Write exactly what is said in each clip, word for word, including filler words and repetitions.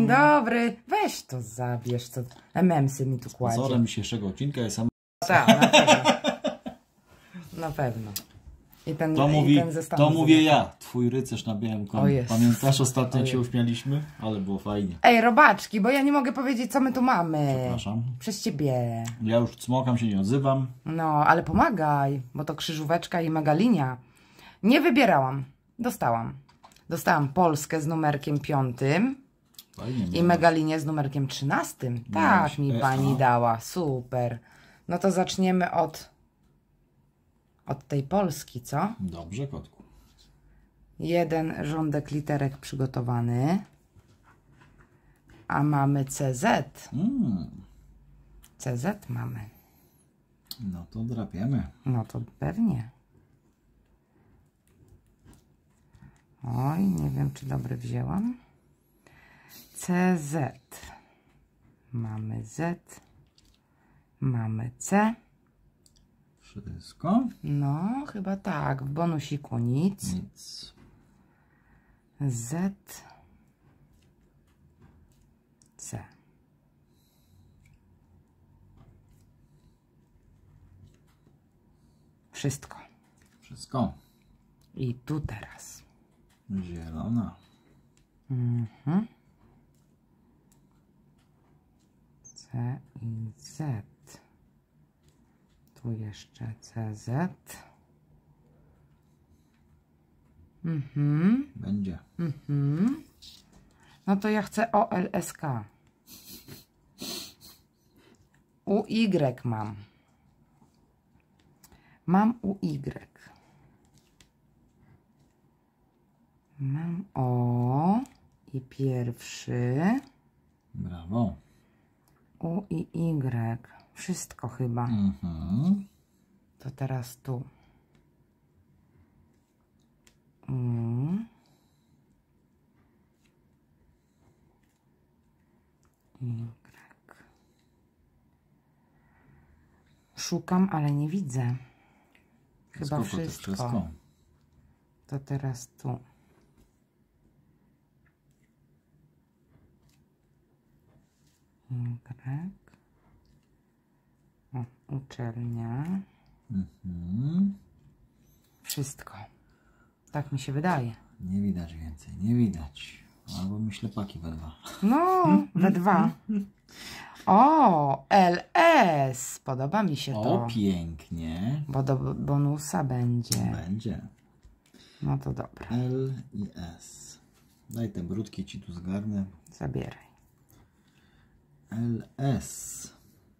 Dzień dobry. Weź to zabierz, co em emsy mi tu kładzie. Sponsorem dzisiejszego odcinka jest sam... Tak, na pewno. Na pewno. I ten, to i mówi, ten zestaw to mówię ja, twój rycerz na białym koniu. O Pamiętasz, ostatnio o się uśmialiśmy? Ale było fajnie. Ej, robaczki, bo ja nie mogę powiedzieć, co my tu mamy. Przepraszam. Przez ciebie. Ja już cmokam, się nie odzywam. No, ale pomagaj, bo to krzyżóweczka i megalinia. Nie wybierałam. Dostałam. Dostałam Polskę z numerkiem piątym. Fajnie. I megalinię z numerkiem trzynastym. Tak mi pani dała. Super. No to zaczniemy od, od tej Polski, co? Dobrze, kotku. Jeden rządek literek przygotowany. A mamy C Z. Mm. C Z mamy. No to drapiemy. No to pewnie. Oj, nie wiem, czy dobry wzięłam. C Z. Mamy Z. Mamy C. Wszystko? No, chyba tak. W bonusiku nic. Nic. Z. C. Wszystko. Wszystko. I tu teraz. Zielona. Mhm. C i Z. Tu jeszcze C Z. Mhm. Będzie. Mhm. No to ja chcę O L S K. U Y mam. Mam U Y. Mam O i pierwszy. Brawo. U i Y. Wszystko chyba. Mhm. To teraz tu. U. Y. Szukam, ale nie widzę. Chyba wszystko. wszystko. wszystko. To teraz tu. Y. O, uczelnia. Mhm. Wszystko. Tak mi się wydaje. Nie widać więcej, nie widać. Albo mi ślepaki we dwa. No, we dwa. O, L S. Podoba mi się to. O, pięknie. Bo do bonusa będzie. Będzie. No to dobra. L i S. Daj te brudki, ci tu zgarnę. Zabieraj. L S.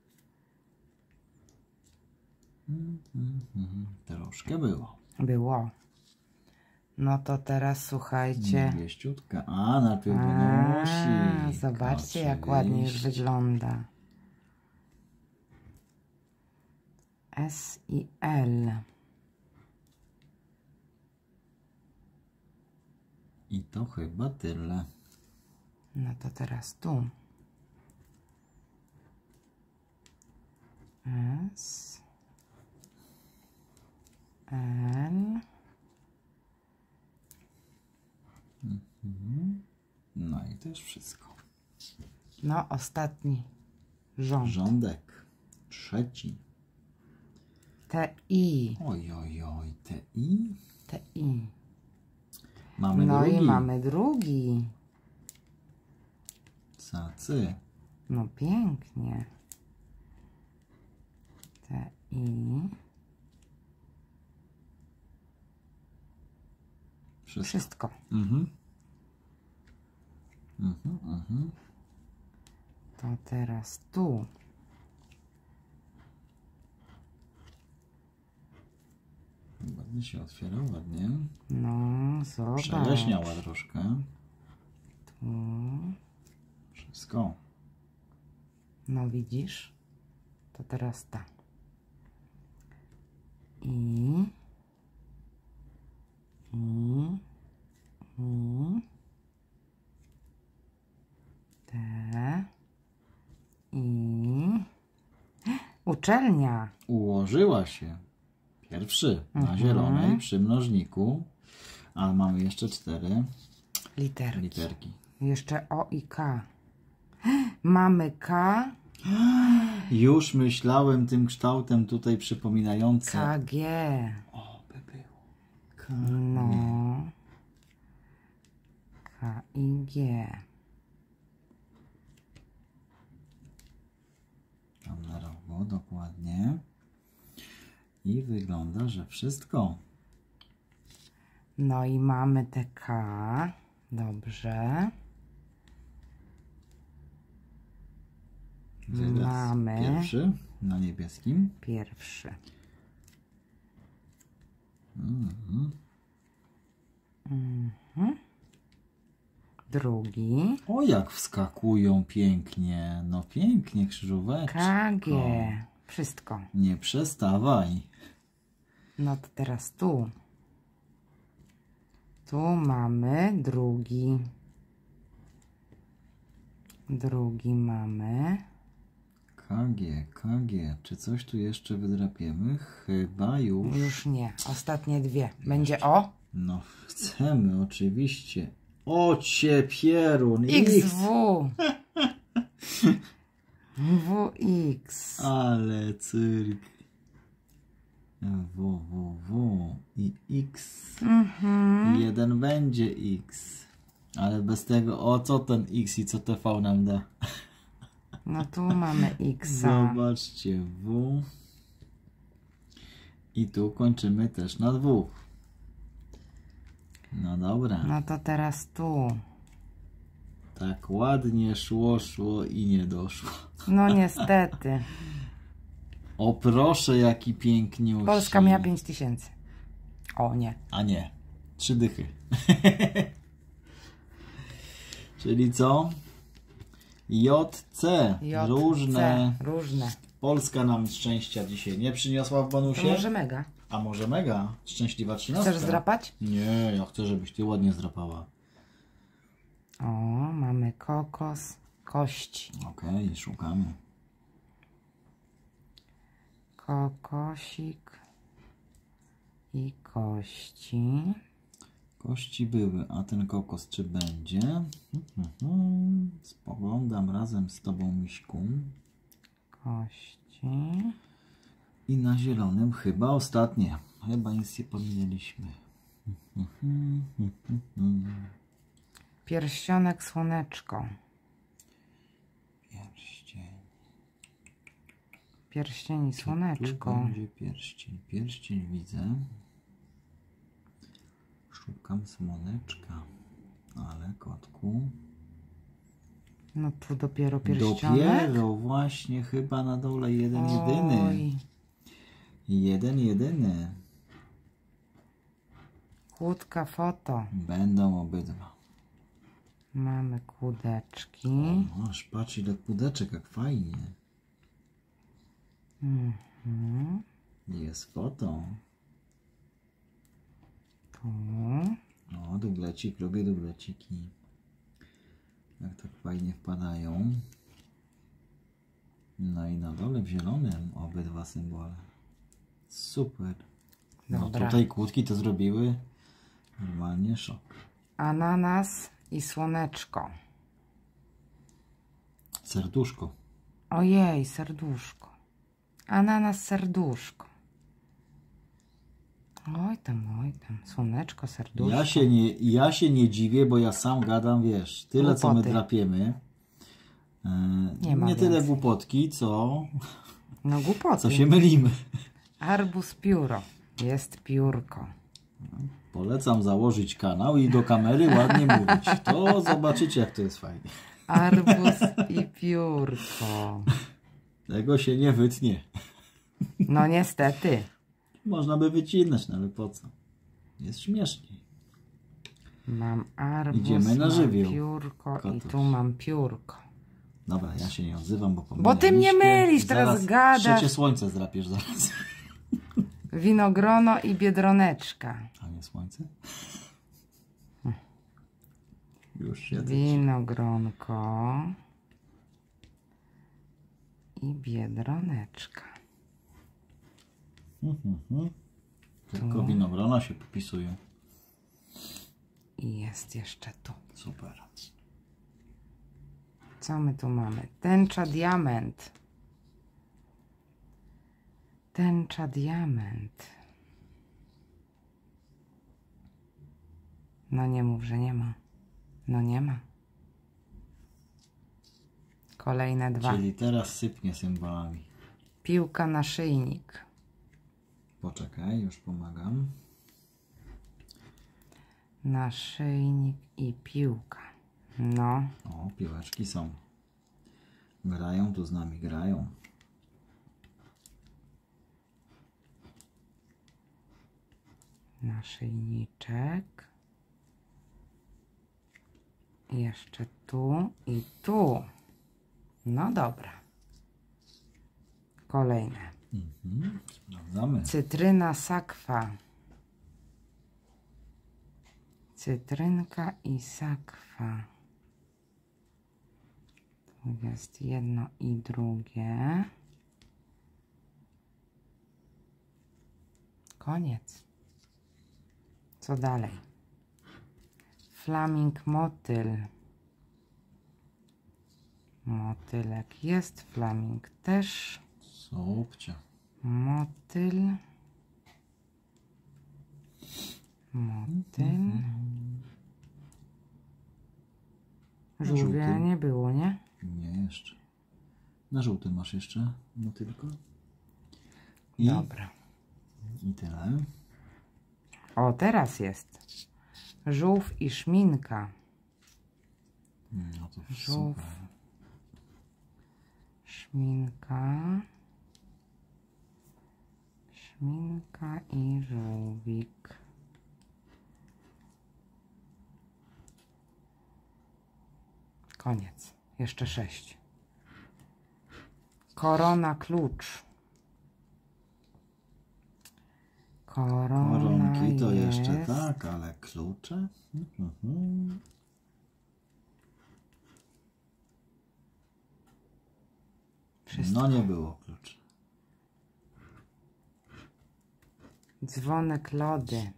Mm, mm, mm. Troszkę było. Było. No to teraz słuchajcie. Wieściutka. A, najpierw A, bonusi. zobaczcie, jak ładnie już wygląda. S i L. I to chyba tyle. No to teraz tu. S. L. Mhm. No i też wszystko. No, ostatni rząd. Rządek. Trzeci. T I. Oj, oj, oj. T I. T I. Mamy No drugi. i mamy drugi. Cacy. No pięknie. T I. Wszystko. Wszystko. Mhm. Mhm, mhm. To teraz tu. Ładnie się otwiera, ładnie. No, zobacz. Przeleśniała troszkę. Tu. Wszystko. No widzisz? To teraz ta. I. I. I. T. I. Uczelnia. Ułożyła się. Pierwszy na Mhm. zielonej przy mnożniku. Ale mamy jeszcze cztery Literki. literki. Jeszcze O i K. Mamy K. Już myślałem tym kształtem tutaj przypominającym. K G. O, by było. K. No. K i G. Tam na rogu, dokładnie. I wygląda, że wszystko. No i mamy te K. Dobrze. Wyraz Mamy. Pierwszy na niebieskim. Pierwszy. Mhm. Mhm. Drugi. O, jak wskakują pięknie. No pięknie, krzyżóweczka. K G. Wszystko. Nie przestawaj. No to teraz tu. Tu mamy drugi. Drugi mamy. K G, K G. Czy coś tu jeszcze wydrapiemy? Chyba już. Już nie. Ostatnie dwie. Będzie O? No chcemy, oczywiście. O cię pierun. X W. W X. Ale cyrk. W, W, W i X. Mhm. Jeden będzie X. Ale bez tego, o co ten X i co T V nam da? No tu mamy X. Zobaczcie, W. I tu kończymy też na dwóch. No dobra. No to teraz tu. Tak ładnie szło, szło i nie doszło. No niestety. O proszę, jaki piękniusi. Polska miała pięć tysięcy. O nie. A nie. Trzy dychy. Czyli co? J C. J, Różne. C. Różne. Polska nam szczęścia dzisiaj nie przyniosła w To bonusie. może mega. A może mega? Szczęśliwa trzynastka. Chcesz zdrapać? Nie, ja chcę, żebyś ty ładnie zdrapała. O, mamy kokos, kości. Okej, okay, szukamy. Kokosik i kości. Kości były, a ten kokos czy będzie? Spoglądam razem z tobą, miśku. Kości. I na zielonym chyba ostatnie. Chyba nic nie pominęliśmy. Pierścionek, słoneczko. Pierścień. Pierścień i Tu słoneczko. będzie pierścień. Pierścień widzę. Szukam słoneczka. Ale kotku. No tu dopiero pierścionek. Dopiero właśnie chyba na dole jeden jedyny. Oj. Jeden jedyny. Kłódka, foto. Będą obydwa. Mamy kłódeczki. O, aż patrz ile kłódeczek, jak fajnie. Mhm. Jest foto. Tu. O, dublecik, lubię dubleciki. Jak tak fajnie wpadają. No i na dole w zielonym obydwa symbole. Super. No Dobra. tutaj kłódki to zrobiły normalnie szok. Ananas i słoneczko. Serduszko. Ojej, serduszko. Ananas, serduszko. Oj tam, oj tam. Słoneczko, serduszko. Ja się, nie, ja się nie dziwię, bo ja sam gadam, wiesz, tyle co my Głupoty. drapiemy. E, Nie ma nie tyle więcej. głupotki, co, No głupoty. co się mylimy. Arbuz, pióro. Jest piórko. Polecam założyć kanał i do kamery ładnie mówić. To zobaczycie, jak to jest fajnie. Arbuz i piórko. Tego się nie wytnie. No niestety. Można by wycinać, no ale po co? Jest śmieszniej. Mam arbuz, Idziemy na mam żywioł. piórko Kotuś. i tu mam piórko. Dobra, ja się nie odzywam, bo Bo ty mnie pominęliście. mylisz, teraz Zaraz gadasz. Trzecie słońce zdrapiesz zaraz. Winogrono i biedroneczka. A nie słońce? Już się Winogronko i biedroneczka. Mhm. Tylko winogrona się popisują. I jest jeszcze tu. Super. Co my tu mamy? Tęcza diament. Tęcza diament. No nie mów, że nie ma. No nie ma. Kolejne dwa. Czyli teraz sypnie symbolami. Piłka, naszyjnik. Poczekaj, już pomagam. Naszyjnik i piłka. No. O, piłeczki są. Grają, tu z nami grają. Naszyjniczek. Jeszcze tu i tu. No dobra. Kolejne. Mhm, sprawdzamy. Cytryna, sakwa. Cytrynka i sakwa. Tu jest jedno i drugie. Koniec. Co dalej? Flaming, motyl. Motylek jest, flaming też. Subcia. Motyl. Motyl. Żółwia nie było, nie? Nie, jeszcze. Na żółtym masz jeszcze motylko. I, Dobra. I tyle. O, teraz jest. Żółw i szminka. No to Żółw. super. Szminka. Szminka i żółwik. Koniec. Jeszcze sześć. Korona, klucz. Korona Koronki to jest. jeszcze tak, ale klucze? Mhm. Wszystko. No nie było kluczy. Dzwonek, lody.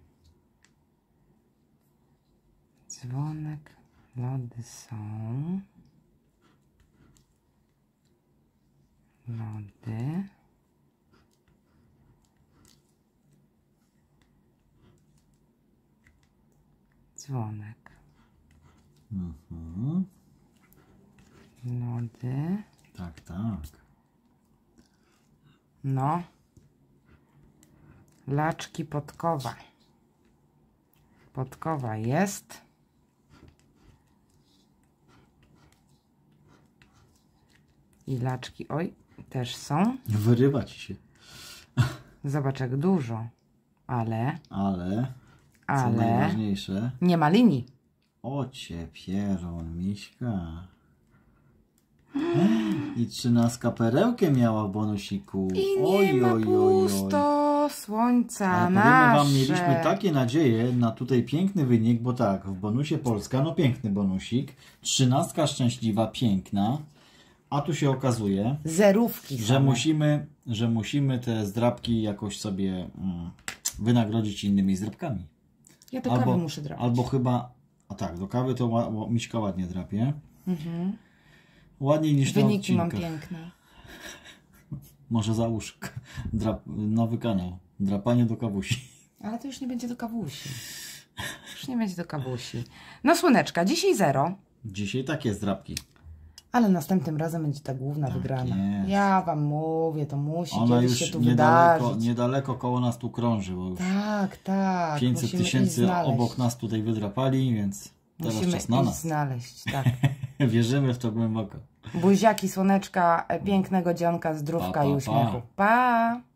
Dzwonek, lody są. Lody. Dzwonek. Mhm. Lody. Tak, tak. No. Laczki, podkowa. Podkowa jest. I laczki, oj, też są. Wyrywa ci się. Zobacz jak dużo. Ale, Ale, co ale najważniejsze, nie ma linii. ocie pierun, miśka. I trzynastka perełkę miała w bonusiku. I nie oj, ma oj, oj, oj. pusto słońca Ale powiemy nasze. wam, mieliśmy takie nadzieje na tutaj piękny wynik, bo tak, w bonusie Polska, no piękny bonusik. Trzynastka szczęśliwa, piękna. A tu się okazuje, Zerówki że same. musimy, że musimy te zdrabki jakoś sobie mm, wynagrodzić innymi zdrabkami. Ja do Albo, kawy muszę drapić. albo chyba, a tak, do kawy to ła, ła, Miśka ładnie drapie. Mhm. Ładniej niż na Wyniki mam odcinkach. piękne. Może załóż drap, nowy kanał. Drapanie do kawusi. Ale to już nie będzie do kawusi. Już nie będzie do kawusi. No słoneczka, dzisiaj zero. Dzisiaj takie zdrapki. Ale następnym razem będzie ta główna Tak wygrana. jest. Ja wam mówię, to musi Ona kiedyś już się tu niedaleko, wydarzyć. niedaleko koło nas tu krąży, bo już Tak, tak. pięćset musimy iść tysięcy znaleźć. obok nas tutaj wydrapali, więc teraz Musimy czas na iść nas. znaleźć, tak. Wierzymy w to głęboko. Buziaki, słoneczka, pięknego dzionka, zdrówka Pa, pa, i pa. uśmiechu. Pa!